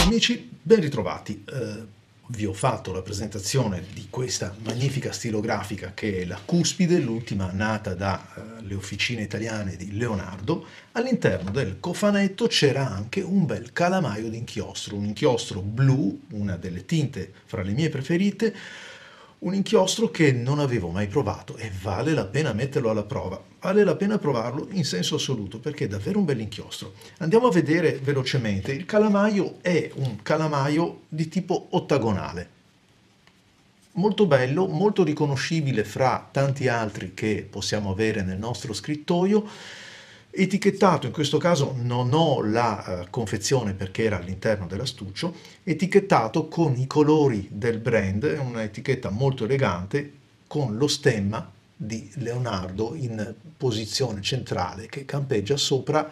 amici, ben ritrovati. Vi ho fatto la presentazione di questa magnifica stilografica che è la Cuspide, l'ultima nata dalle officine italiane di Leonardo. All'interno del cofanetto c'era anche un bel calamaio d'inchiostro, un inchiostro blu, una delle tinte fra le mie preferite, un inchiostro che non avevo mai provato e vale la pena metterlo alla prova. Vale la pena provarlo in senso assoluto perché è davvero un bel inchiostro. Andiamo a vedere velocemente. Il calamaio è un calamaio di tipo ottagonale. Molto bello, molto riconoscibile fra tanti altri che possiamo avere nel nostro scrittoio. Etichettato, in questo caso non ho la confezione perché era all'interno dell'astuccio, etichettato con i colori del brand, è un'etichetta molto elegante con lo stemma di Leonardo in posizione centrale che campeggia sopra,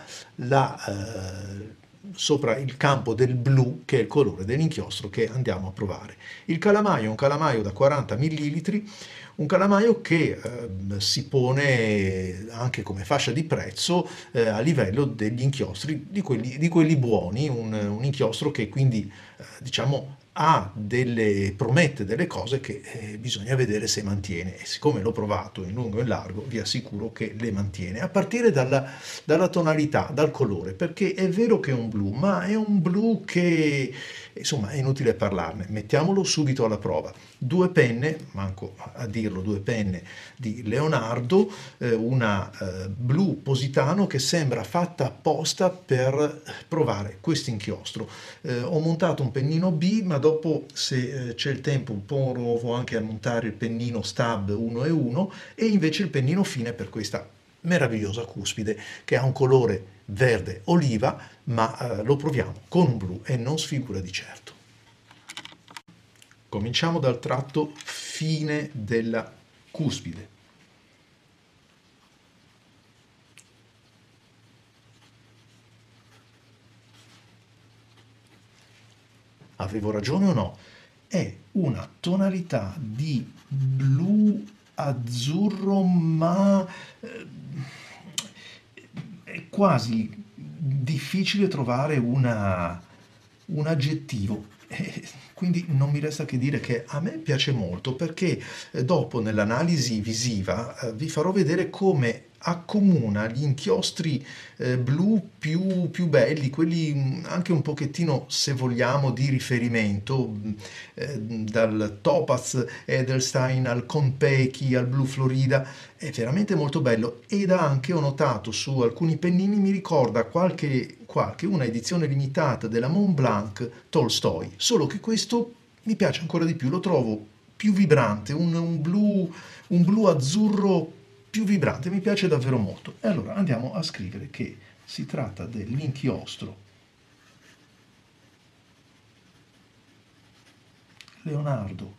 sopra il campo del blu che è il colore dell'inchiostro che andiamo a provare. Il calamaio è un calamaio da 40 ml, un calamaio che si pone anche come fascia di prezzo a livello degli inchiostri, di quelli buoni, un inchiostro che quindi diciamo promette delle cose che bisogna vedere se mantiene e siccome l'ho provato in lungo e in largo vi assicuro che le mantiene, a partire dalla tonalità, dal colore, perché è vero che è un blu, ma è un blu che insomma è inutile parlarne, mettiamolo subito alla prova. Due penne, manco a dirlo, due penne di Leonardo, una blu Positano che sembra fatta apposta per provare questo inchiostro. Ho montato un pennino B, ma dopo se c'è il tempo provo anche a montare il pennino Stab 1 e invece il pennino fine per questa meravigliosa cuspide che ha un colore verde oliva, ma lo proviamo con un blu e non sfigura di certo. Cominciamo dal tratto fine della cuspide. Avevo ragione o no? È una tonalità di blu azzurro, ma è quasi difficile trovare un aggettivo. Quindi non mi resta che dire che a me piace molto perché dopo nell'analisi visiva vi farò vedere come accomuna gli inchiostri blu più belli, quelli anche un pochettino, se vogliamo, di riferimento, dal Topaz Edelstein al Konpeki al blu Florida, è veramente molto bello ed anche ho notato su alcuni pennini mi ricorda qualche una edizione limitata della Montblanc Tolstoi, solo che questo mi piace ancora di più, lo trovo più vibrante, un blu azzurro più vibrante, mi piace davvero molto. E allora andiamo a scrivere che si tratta dell'inchiostro Leonardo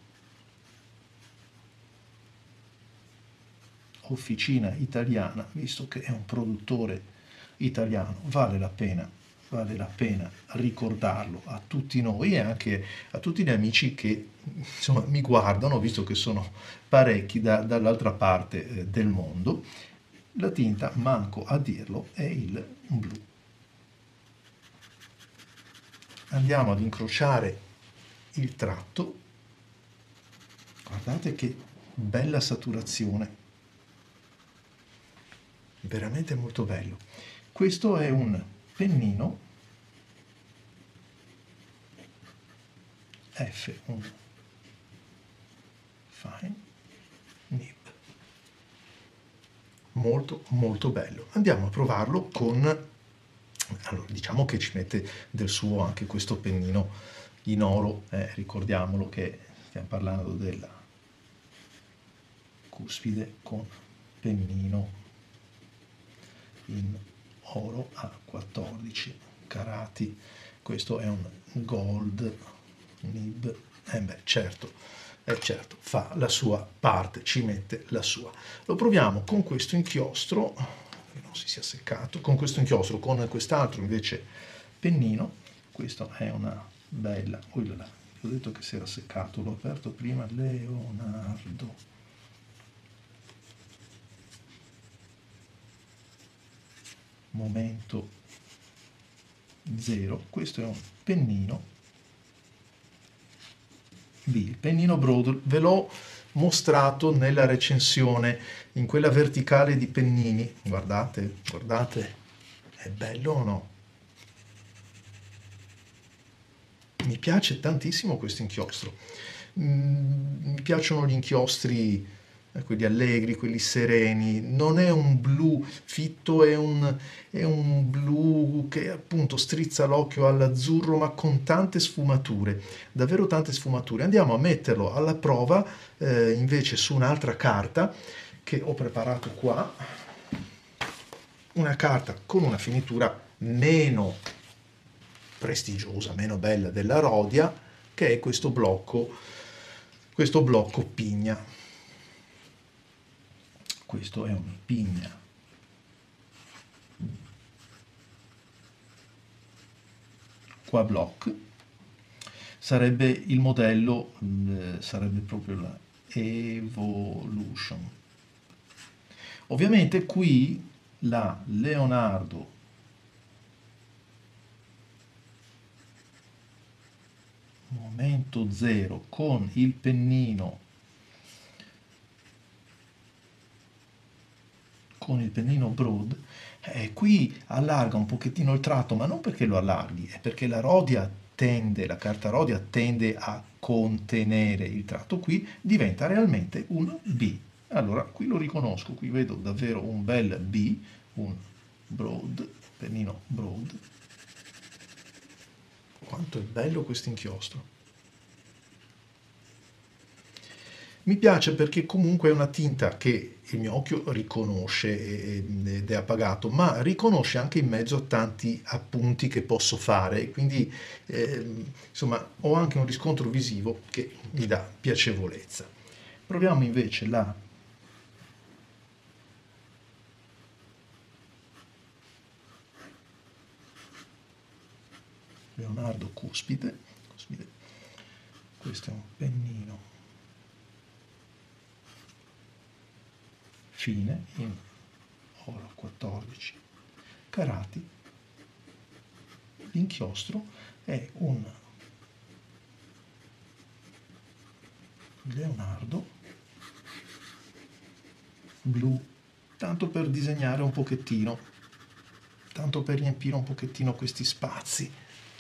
Officina Italiana, visto che è un produttore italiano, vale la pena ricordarlo a tutti noi e anche a tutti gli amici che insomma, mi guardano, visto che sono parecchi dall'altra parte del mondo. La tinta, manco a dirlo, è il blu. Andiamo ad incrociare il tratto. Guardate che bella saturazione, veramente molto bello. Questo è un pennino F1 Fine Nib, molto bello. Andiamo a provarlo con, allora diciamo che ci mette del suo anche questo pennino in oro, ricordiamolo che stiamo parlando della cuspide con pennino in oro a 14 carati. Questo è un gold nib, certo, fa la sua parte, ci mette la sua. Lo proviamo con questo inchiostro, che non si sia seccato, con questo inchiostro, con quest'altro invece pennino. Questa è una bella, vi ho detto che si era seccato, l'ho aperto prima, Leonardo. Momento zero. Questo è un pennino B. Il pennino Broad ve l'ho mostrato nella recensione, in quella verticale di pennini. Guardate, guardate, è bello o no? Mi piace tantissimo questo inchiostro. Mi piacciono gli inchiostri, quelli allegri, quelli sereni. Non è un blu fitto, è un blu che appunto strizza l'occhio all'azzurro, ma con tante sfumature, davvero tante sfumature. Andiamo a metterlo alla prova invece su un'altra carta che ho preparato qua, una carta con una finitura meno prestigiosa, meno bella della Rhodia, che è questo blocco pigna. Questo è un pigna. Qua block sarebbe il modello, sarebbe proprio la Evolution. Ovviamente qui la Leonardo momento zero con il pennino Broad, qui allarga un pochettino il tratto, ma non perché lo allarghi, è perché la carta Rhodia tende a contenere il tratto. Qui diventa realmente un B. Allora qui lo riconosco, qui vedo davvero un bel B, un Broad, pennino Broad. Quanto è bello questo inchiostro. Mi piace perché comunque è una tinta che il mio occhio riconosce ed è appagato, ma riconosce anche in mezzo a tanti appunti che posso fare, e quindi insomma ho anche un riscontro visivo che mi dà piacevolezza. Proviamo invece la Leonardo Cuspide. Questo è un pennino fine in oro 14 carati. L'inchiostro è un Leonardo blu, tanto per disegnare un pochettino, tanto per riempire un pochettino questi spazi.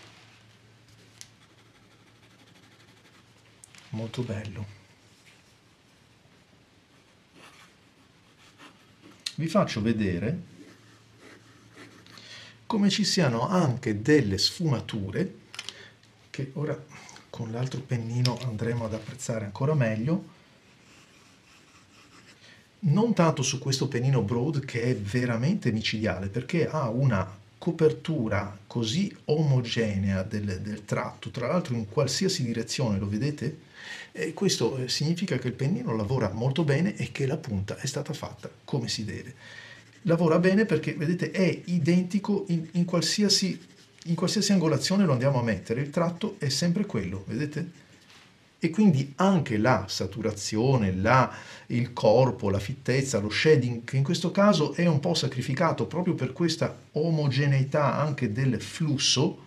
Molto bello. Vi faccio vedere come ci siano anche delle sfumature che ora con l'altro pennino andremo ad apprezzare ancora meglio. Non tanto su questo pennino Broad, che è veramente micidiale perché ha una copertura così omogenea del tratto, tra l'altro in qualsiasi direzione, lo vedete? E questo significa che il pennino lavora molto bene e che la punta è stata fatta come si deve. Lavora bene perché, vedete, è identico in qualsiasi angolazione lo andiamo a mettere, il tratto è sempre quello, vedete? E quindi anche la saturazione, il corpo, la fittezza, lo shading, che in questo caso è un po' sacrificato proprio per questa omogeneità anche del flusso,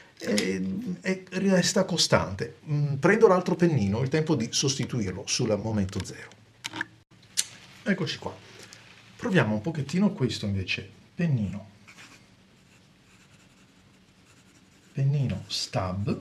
resta costante. Prendo l'altro pennino, è il tempo di sostituirlo sul momento zero. Eccoci qua. Proviamo un pochettino questo invece, pennino Stab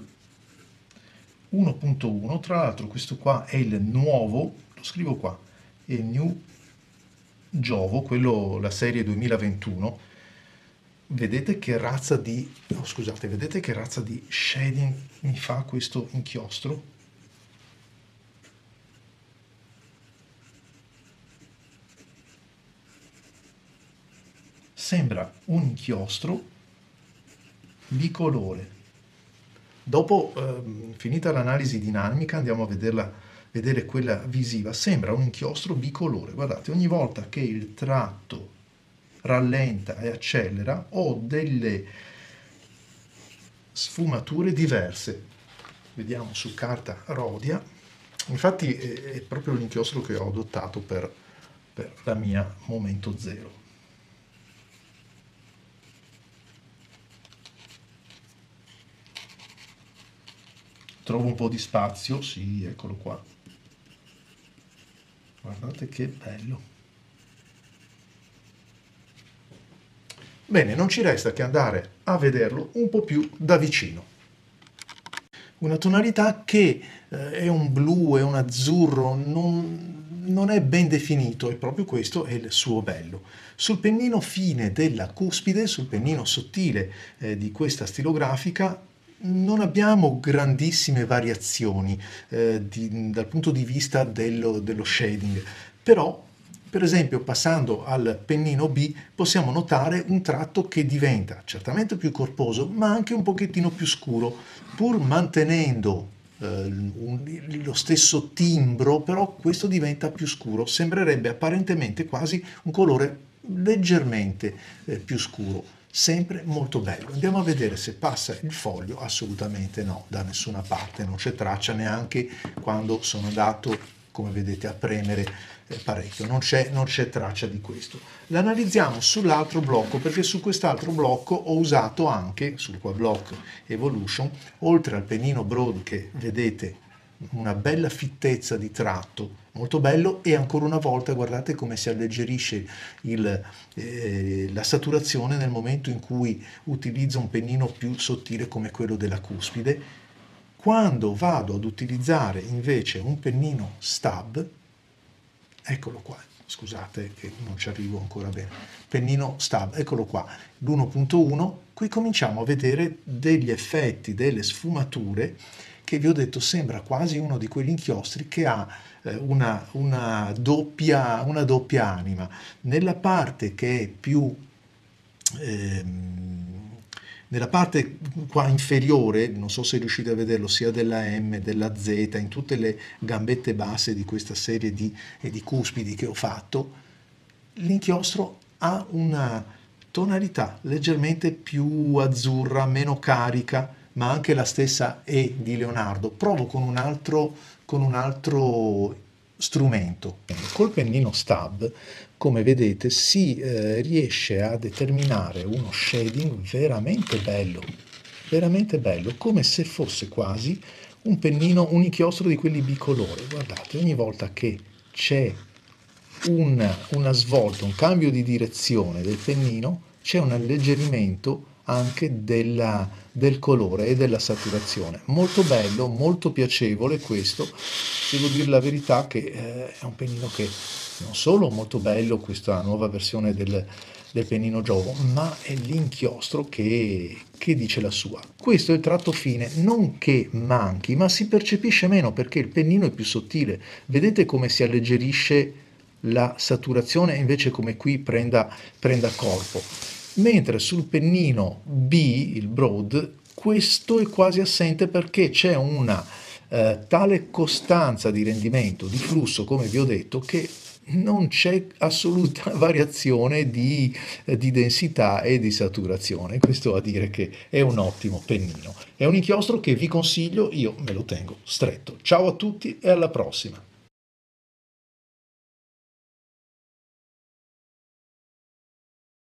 1.1, tra l'altro questo qua è il nuovo, lo scrivo qua, è il New Jovo, quello, la serie 2021. Vedete che razza di, vedete che razza di shading mi fa questo inchiostro? Sembra un inchiostro bicolore. Dopo, finita l'analisi dinamica, andiamo a vedere quella visiva. Sembra un inchiostro bicolore. Guardate, ogni volta che il tratto rallenta e accelera ho delle sfumature diverse. Vediamo su carta Rhodia. Infatti è proprio l'inchiostro che ho adottato per la mia momento zero. trovo un po' di spazio, sì, eccolo qua. Guardate che bello. Bene, non ci resta che andare a vederlo un po' più da vicino. Una tonalità che è un blu, è un azzurro, non è ben definito e proprio questo è il suo bello. Sul pennino fine della cuspide, sul pennino sottile di questa stilografica, non abbiamo grandissime variazioni dal punto di vista dello shading, però per esempio passando al pennino B possiamo notare un tratto che diventa certamente più corposo ma anche un pochettino più scuro, pur mantenendo lo stesso timbro, però questo diventa più scuro, sembrerebbe apparentemente quasi un colore leggermente più scuro, sempre molto bello. Andiamo a vedere se passa il foglio. Assolutamente no, da nessuna parte, non c'è traccia neanche quando sono andato, come vedete, a premere parecchio, non c'è traccia di questo. L'analizziamo sull'altro blocco, perché su quest'altro blocco ho usato anche, sul Quadblock Evolution, oltre al pennino broad che vedete una bella fittezza di tratto, molto bello, e ancora una volta guardate come si alleggerisce la saturazione nel momento in cui utilizzo un pennino più sottile come quello della cuspide. Quando vado ad utilizzare invece un pennino stab, eccolo qua, scusate che non ci arrivo ancora bene, pennino stab, eccolo qua, l'1.1, qui cominciamo a vedere degli effetti, delle sfumature che vi ho detto sembra quasi uno di quegli inchiostri che ha una doppia anima. Nella parte che è più nella parte qua inferiore, non so se riuscite a vederlo, sia della M, della Z, in tutte le gambette basse di questa serie di cuspidi che ho fatto, l'inchiostro ha una tonalità leggermente più azzurra, meno carica, ma anche la stessa E di Leonardo. Provo con un altro strumento. Col pennino stab, come vedete, si riesce a determinare uno shading veramente bello, come se fosse quasi un pennino, un inchiostro di quelli bicolore. Guardate, ogni volta che c'è una svolta, un cambio di direzione del pennino, c'è un alleggerimento anche del colore e della saturazione. Molto bello, molto piacevole questo. Devo dire la verità che è un pennino che non solo molto bello, questa nuova versione del pennino Jowo, ma è l'inchiostro che dice la sua. Questo è il tratto fine, non che manchi, ma si percepisce meno perché il pennino è più sottile. Vedete come si alleggerisce la saturazione, invece come qui prenda corpo. Mentre sul pennino B, il broad, questo è quasi assente perché c'è una tale costanza di rendimento, di flusso, come vi ho detto, che non c'è assoluta variazione di densità e di saturazione. Questo a dire che è un ottimo pennino. È un inchiostro che vi consiglio, io me lo tengo stretto. Ciao a tutti e alla prossima!